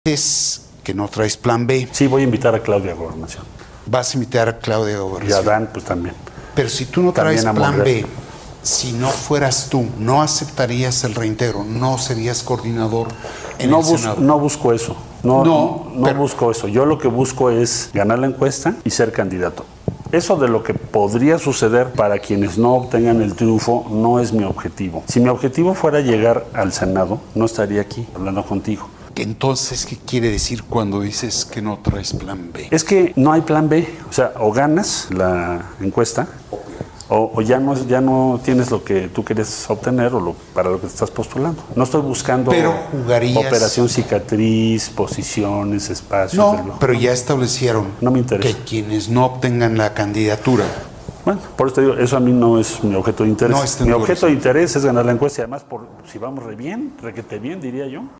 Es que no traes plan B. Sí, voy a invitar a Claudia a Gobernación. Vas a invitar a Claudia a Y a Gobernación. Dan, pues también. Pero si tú no traes También a plan Monreal. B, si no fueras tú, no aceptarías el reintegro, no serías coordinador en el Senado. No busco eso. No pero- busco eso. Yo lo que busco es ganar la encuesta y ser candidato. Eso de lo que podría suceder para quienes no obtengan el triunfo no es mi objetivo. Si mi objetivo fuera llegar al Senado, no estaría aquí hablando contigo. Entonces, ¿qué quiere decir cuando dices que no traes plan B? Es que no hay plan B. O sea, o ganas la encuesta o ya no tienes lo que tú quieres obtener o para lo que te estás postulando. No estoy buscando Pero jugarías... operación cicatriz, posiciones, espacios. No, pero ya establecieron No me interesa. que quienes no obtengan la candidatura... Bueno, por eso te digo, eso a mí no es mi objeto de interés. No está en Mi tu objeto de horizonte. interés es ganar la encuesta y además, si vamos re bien, requete bien, diría yo.